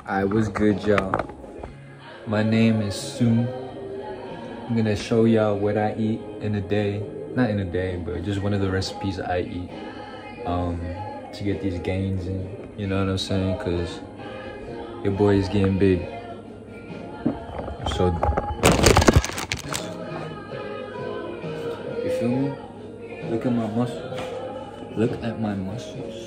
Alright, what's good, y'all? My name is Sue. I'm gonna show y'all what I eat in a day. Not in a day, but just one of the recipes I eat to get these gains in. You know what I'm saying? Cause your boy is getting big. So, you feel me? Look at my muscles. Look at my muscles.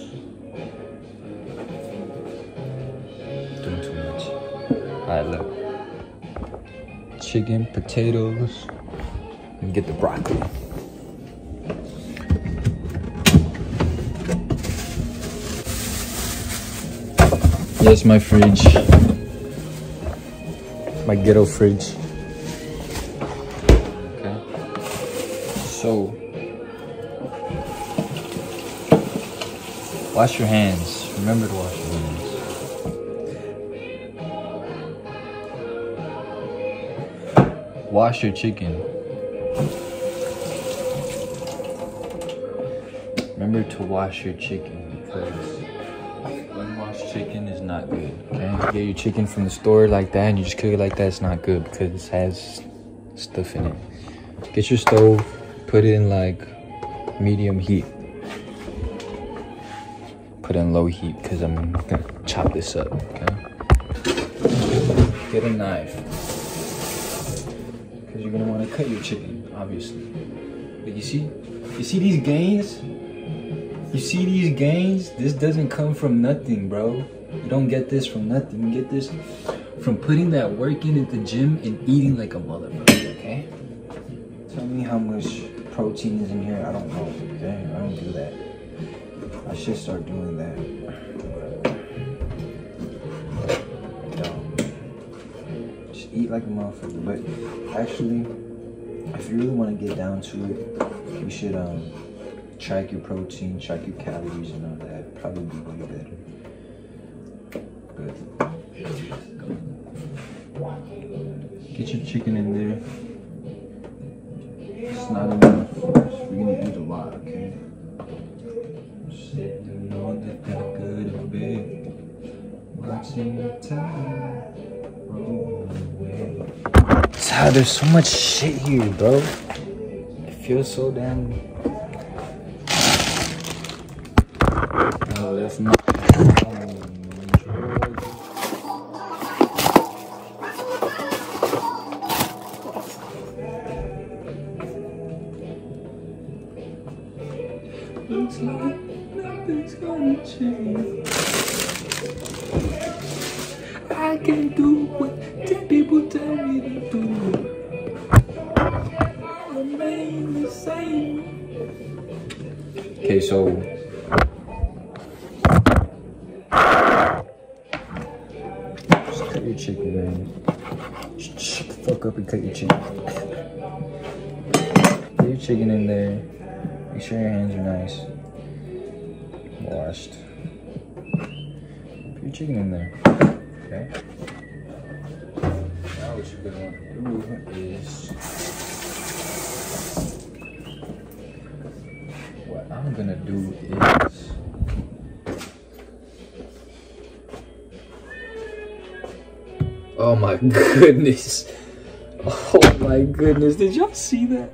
Doing too much. Alright, look. Chicken, potatoes, and get the broccoli. Yes, my fridge. My ghetto fridge. Okay. So, wash your hands. Remember to wash your hands. Wash your chicken. Remember to wash your chicken because unwashed chicken is not good. Okay? You get your chicken from the store like that and you just cook it like that, it's not good because it has stuff in it. Get your stove, put it in like medium heat. Put it in low heat because I'm gonna chop this up, okay? Get a knife. Because you're gonna want to cut your chicken, obviously. But you see these gains? You see these gains? This doesn't come from nothing, bro. You don't get this from nothing. You get this from putting that work in at the gym and eating like a motherfucker, okay? Tell me how much protein is in here. I don't know, okay? I don't do that. I should start doing that. Eat like a motherfucker, but actually, if you really want to get down to it, you should track your protein, track your calories and all that. Probably be way better. But get your chicken in there. It's not enough. We're gonna eat a lot, okay? Sitting on the good and big, watching the time. Wow, there's so much shit here, bro. It feels so damn. No, that's not. Looks like nothing's gonna change. I can do what 10 people tell me to do. I'll remain the same. Okay, so just cut your chicken, man. Just shut the fuck up and cut your chicken. Put your chicken in there. Make sure your hands are nice, washed. Put your chicken in there. Okay. Now what you're gonna want to do is what I'm gonna do is oh my goodness. Oh my goodness. Did y'all see that?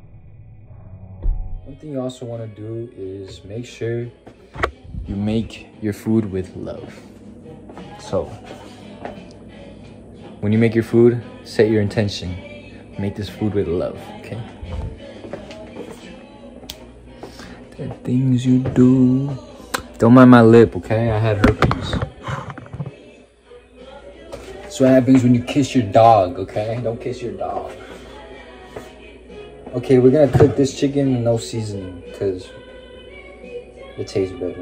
One thing you also want to do is make sure you make your food with love. So, when you make your food, set your intention. Make this food with love, okay? The things you do. Don't mind my lip, okay? I had herpes. That's what happens when you kiss your dog, okay? Don't kiss your dog. Okay, we're gonna cook this chicken with no seasoning, because it tastes better.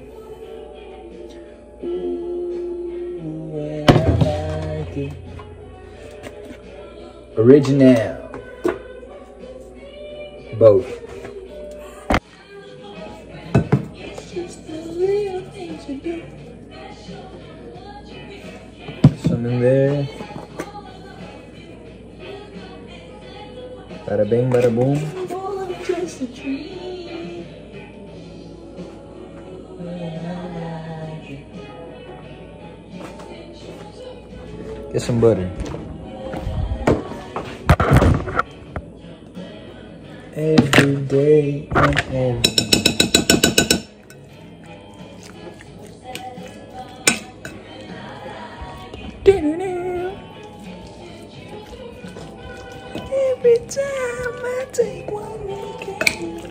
Original. Both. It's just the little things you do. Some in there. Bada bing, bada boom. Just a dream. Get some butter. Every day and every every time I take one weekend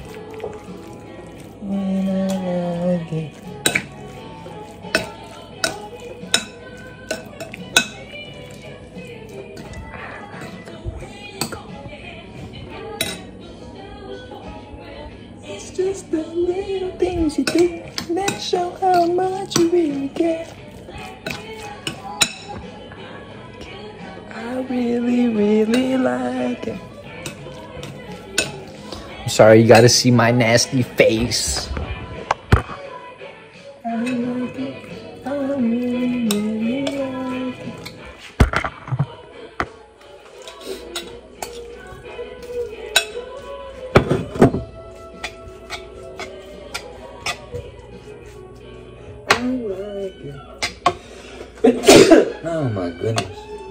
when I like it. It's just the little things you do that show how much you really care. I really, really like it. I'm sorry, you gotta see my nasty face. I like it. I really, really like it. I like it. Oh my goodness.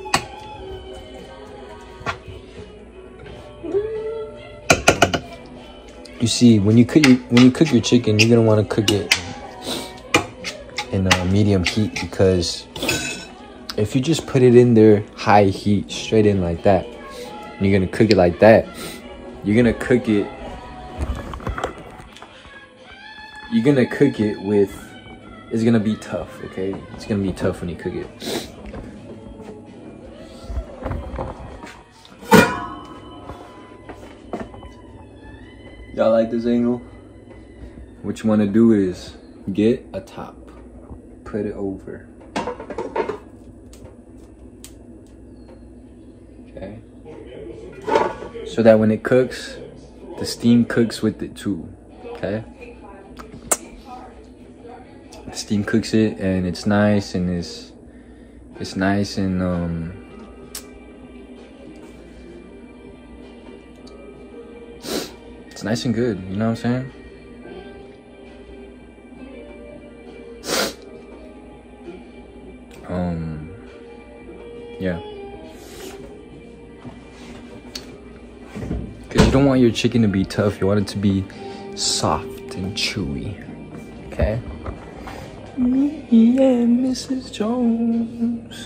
You see, when you cook your chicken, you're gonna want to cook it in medium heat, because if you just put it in there high heat straight in like that, and you're gonna cook it like that, you're gonna cook it with, it's gonna be tough. Okay, it's gonna be tough when you cook it. Y'all like this angle? What you want to do is get a top, put it over. Okay. So that when it cooks, the steam cooks with it too. Okay. The steam cooks it, and it's nice, and it's nice and it's nice and good, you know what I'm saying? Yeah. Because you don't want your chicken to be tough, you want it to be soft and chewy. Okay? Me and Mrs. Jones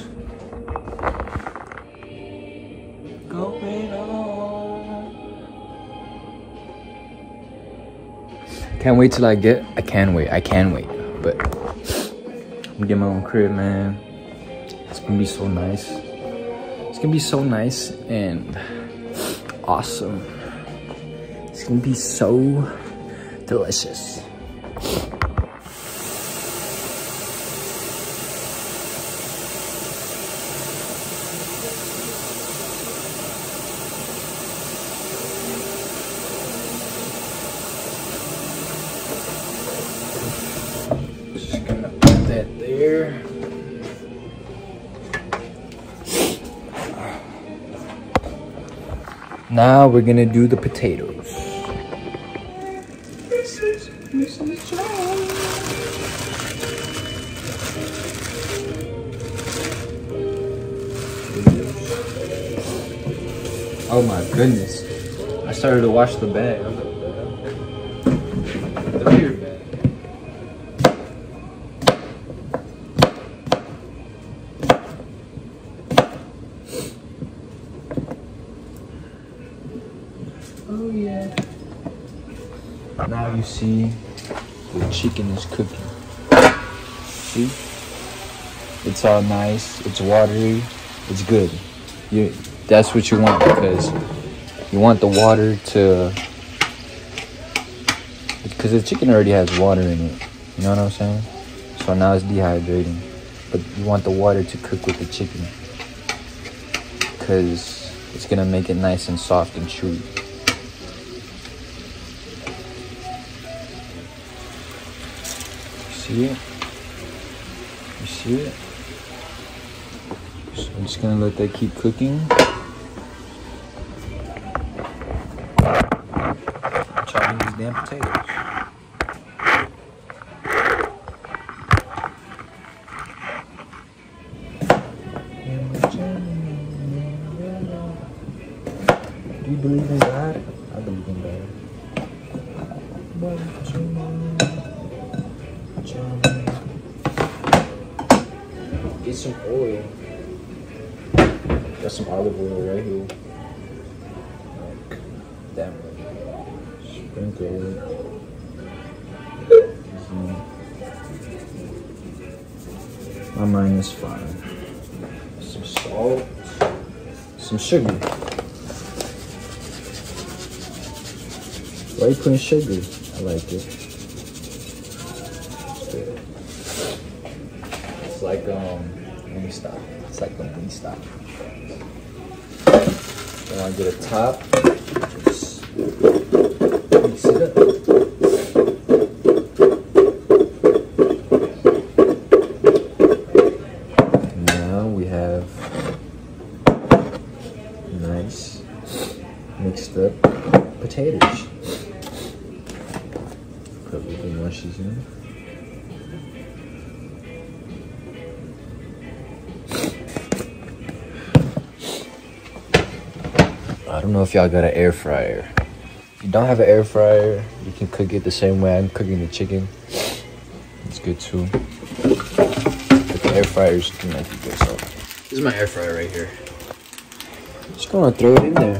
going on. Can't wait till I can wait, but I'm gonna get my own crib, man. It's gonna be so nice. It's gonna be so nice and awesome. It's gonna be so delicious. Just gonna put that there. Now we're gonna do the potatoes. Oh my goodness. I started to wash the bag. The beer bag. Oh yeah. Now you see the chicken is cooking. See? It's all nice, it's watery, it's good. That's what you want, because you want the water to, because the chicken already has water in it. You know what I'm saying? So now it's dehydrating. But you want the water to cook with the chicken, because it's gonna make it nice and soft and chewy. See it? You see it? So I'm just gonna let that keep cooking. Chopping these damn potatoes. And believe in God? I believe in God. Get some oil. Got some olive oil right here. Like that much. Sprinkle it. My mind is fine. Some salt. Some sugar. Why are you putting sugar? I like it. It's good. It's like let me stop. It's like let me stop. Then I get a top. Just mix it up. Now we have nice mixed up potatoes. Put a little bit more seasoning. I don't know if y'all got an air fryer. If you don't have an air fryer, you can cook it the same way I'm cooking the chicken. It's good too. But the air fryer is looking like it goes up. This is my air fryer right here. Just gonna throw it in there.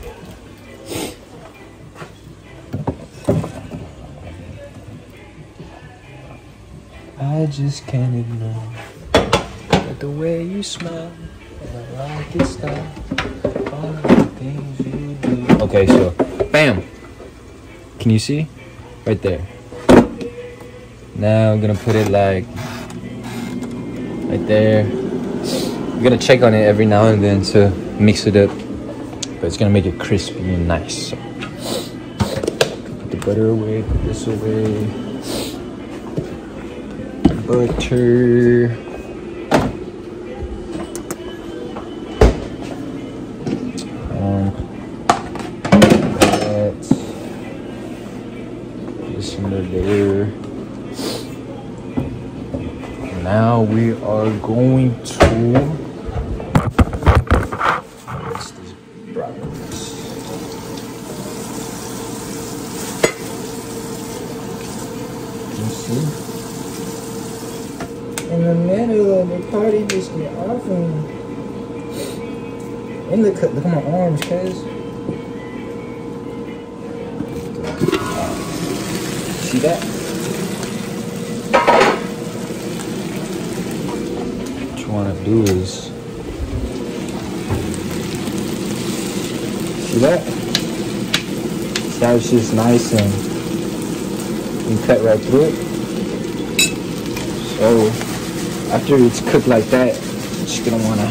I just can't ignore the way you smile. And I like it style. All the things you do. Okay, so bam. Can you see? Right there. Now I'm gonna put it like right there. I'm gonna check on it every now and then to mix it up. But it's gonna make it crispy and nice. So put the butter away, put this away. Butter. That. This under there. Now we are going to mix these broccolis. Can you see? In the middle of the party, just get off him. And look at my arms, cuz. See that? What you want to do is, see that? See how it's just nice and you can cut right through it. So after it's cooked like that, you're just gonna wanna,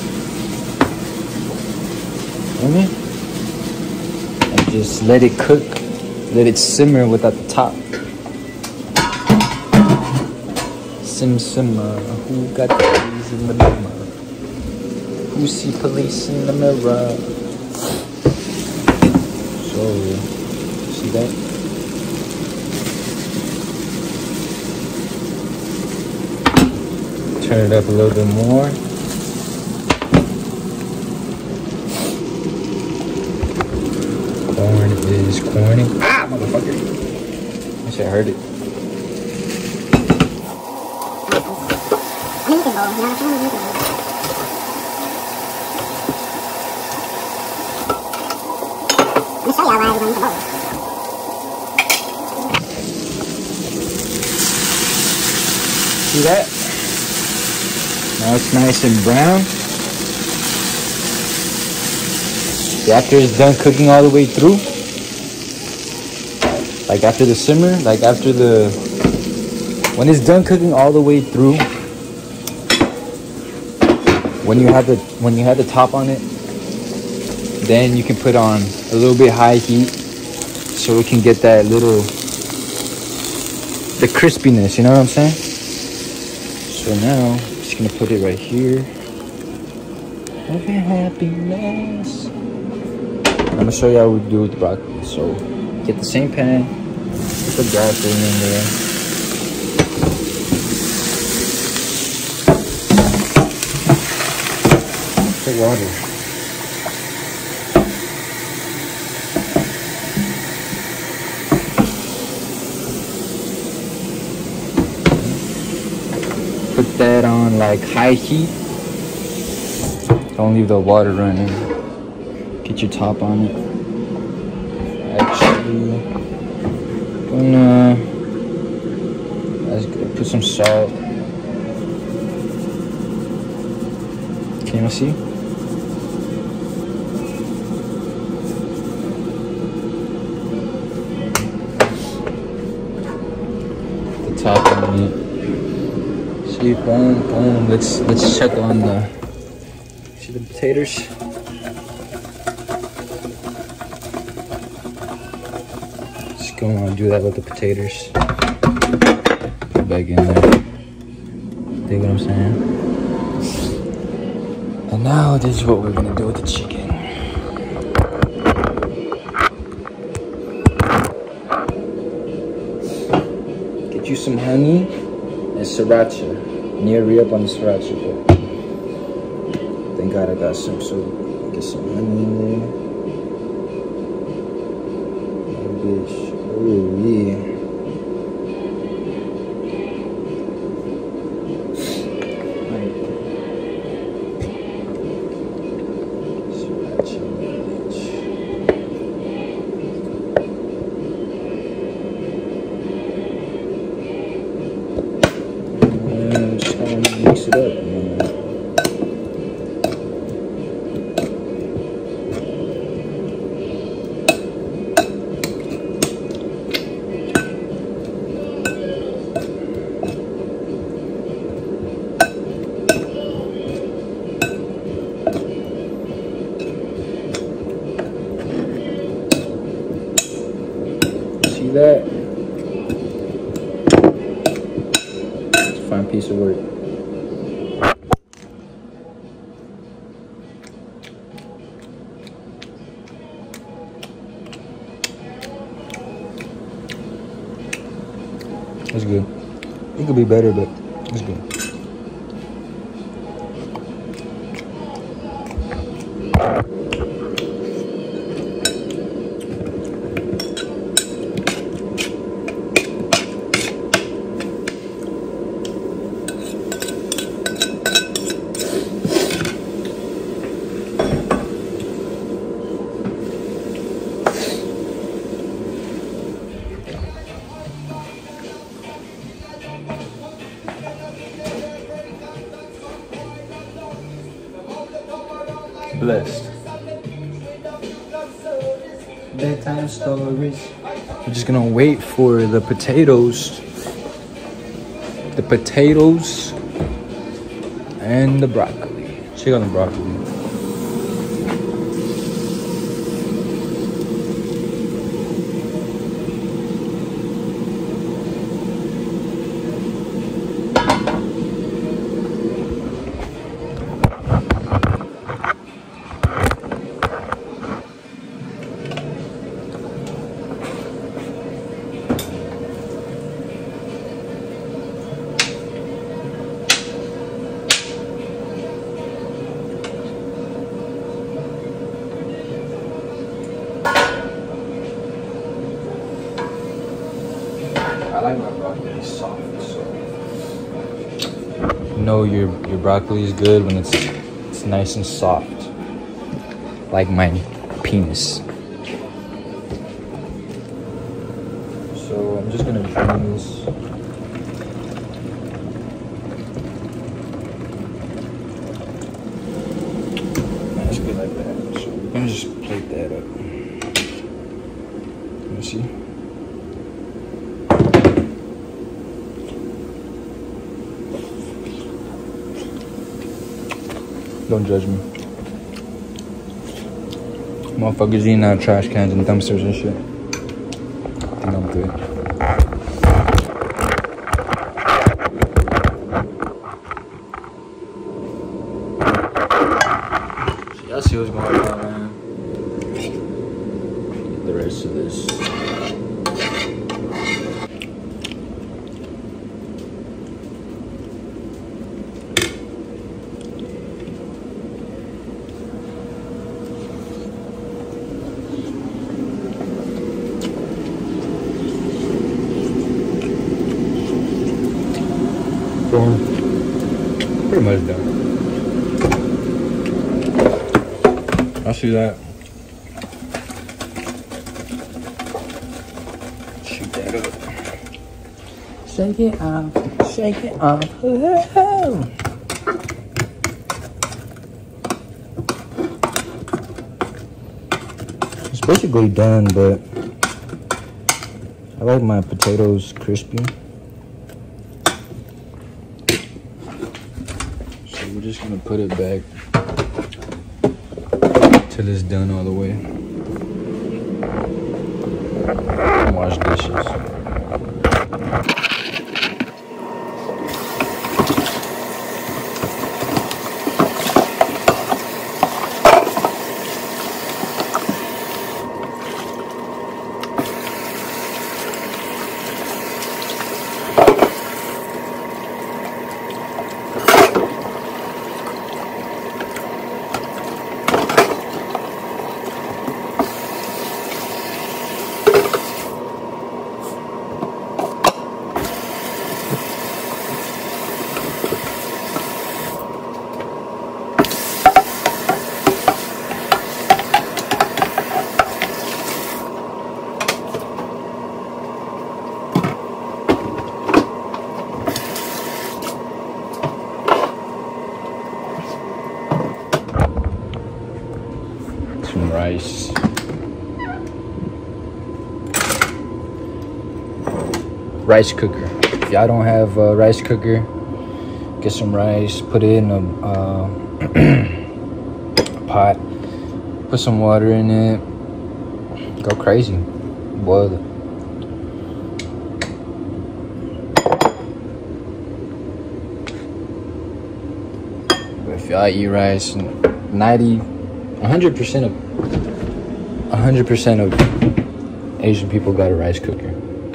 and just let it cook, let it simmer without the top. Simmer, who got the keys in the mirror? Who see police in the mirror? So, see that? Turn it up a little bit more. Corn is corning. Ah, motherfucker. I should have heard it. See that? Now it's nice and brown. After it's done cooking all the way through, like after the simmer, like after the, when it's done cooking all the way through, when you have the top on it, then you can put on a little bit high heat so it can get that little, the crispiness, you know what I'm saying? So now I'm just gonna put it right here. Have your happiness. I'm gonna show you how we do with the broccoli. So get the same pan, put the broccoli in there. Put water. that on like high heat. Don't leave the water running. Get your top on it. Actually, let's put some salt. Can you see? The top on it. See, boom, boom. Let's check on the. See the potatoes. Just gonna do that with the potatoes. Put back in there. Dig what I'm saying? And now this is what we're gonna do with the chicken. Get you some honey and sriracha. Near re-up on the sriracha, but thank God I got some, so get some honey in there. Oh, bitch. Oh, yeah. Mix it up, man. See that? It's a fine piece of work. It's good. It could be better, but it's good. Blessed. Bedtime stories. We're just gonna wait for the potatoes. The potatoes and the broccoli. Check on the broccoli. I like my broccoli soft, so you know your broccoli is good when it's nice and soft, like my penis. So I'm just gonna drain this. That's good like that. So we're gonna just plate that up. Let me see. Don't judge me. Motherfuckers eating out of trash cans and dumpsters and shit. I think I'm good. So y'all see what's going on, man. Get the rest of this. Pretty much done. I see that. Shoot that up. Shake it off. Shake it off. Woo-hoo. It's basically done, but I like my potatoes crispy. So we're just gonna put it back till it's done all the way. And wash dishes. Some rice. Rice cooker. If y'all don't have a rice cooker, get some rice, put it in a pot, put some water in it, go crazy, boil it. But if y'all eat rice, 100% of Asian people got a rice cooker.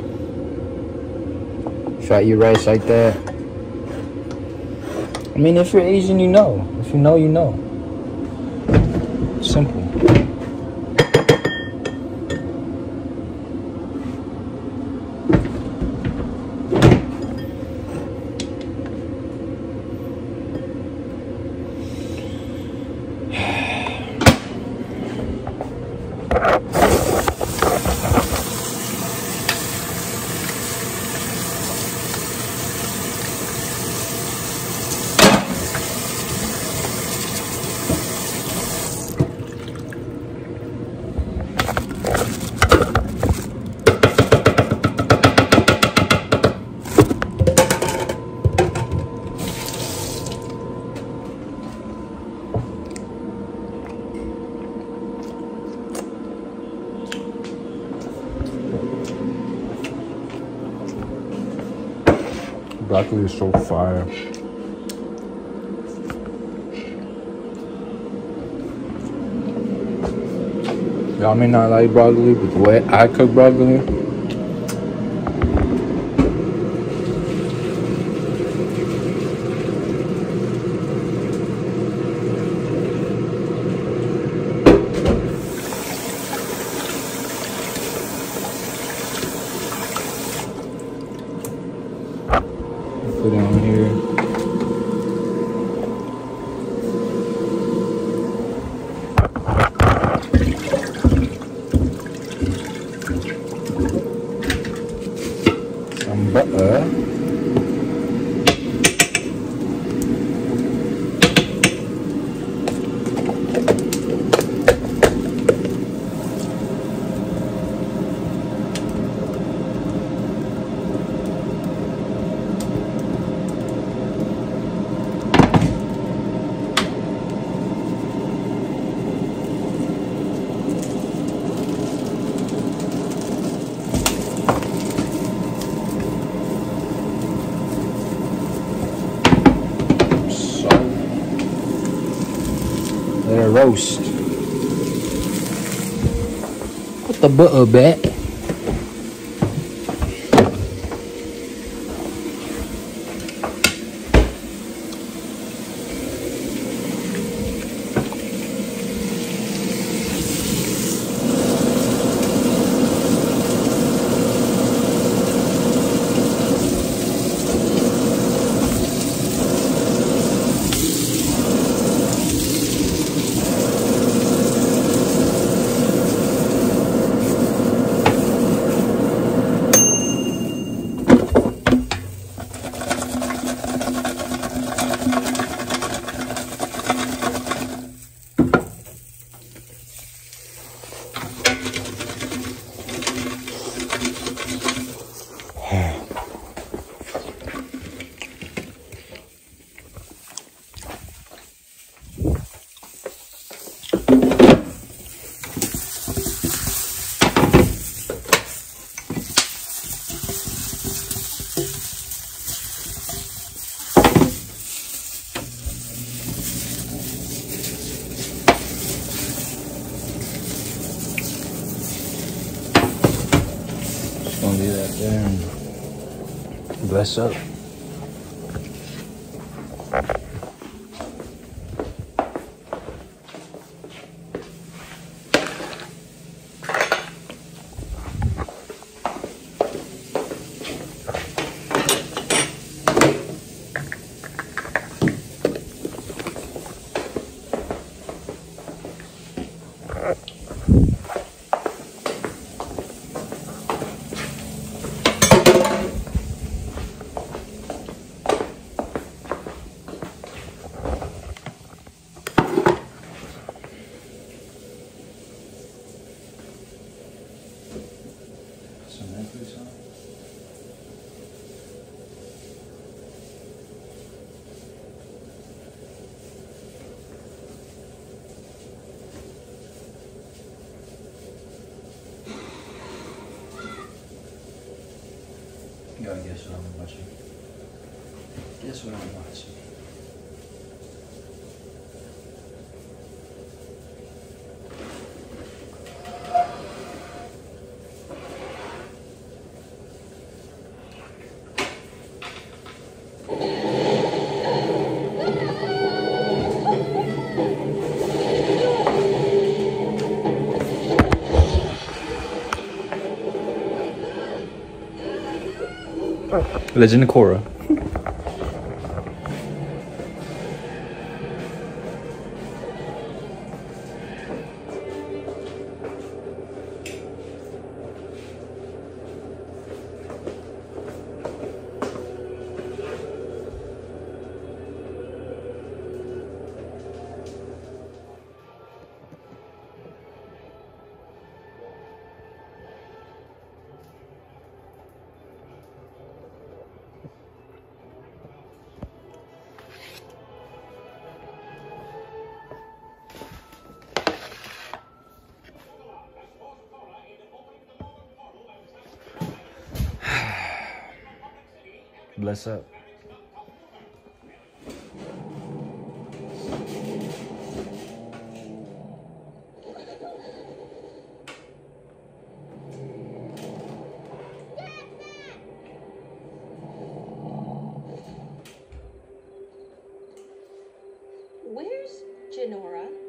If I eat rice like that, I mean, if you're Asian, you know. If you know, you know. Simple. Broccoli is so fire. Y'all may not like broccoli, but the way I cook broccoli, put it on here. Some butter. Let it roast. Put the butter back. be that damn. Bless up. You gotta guess what I'm watching. Guess what I'm watching. Legend of Korra. Bless up. Where's Jinora?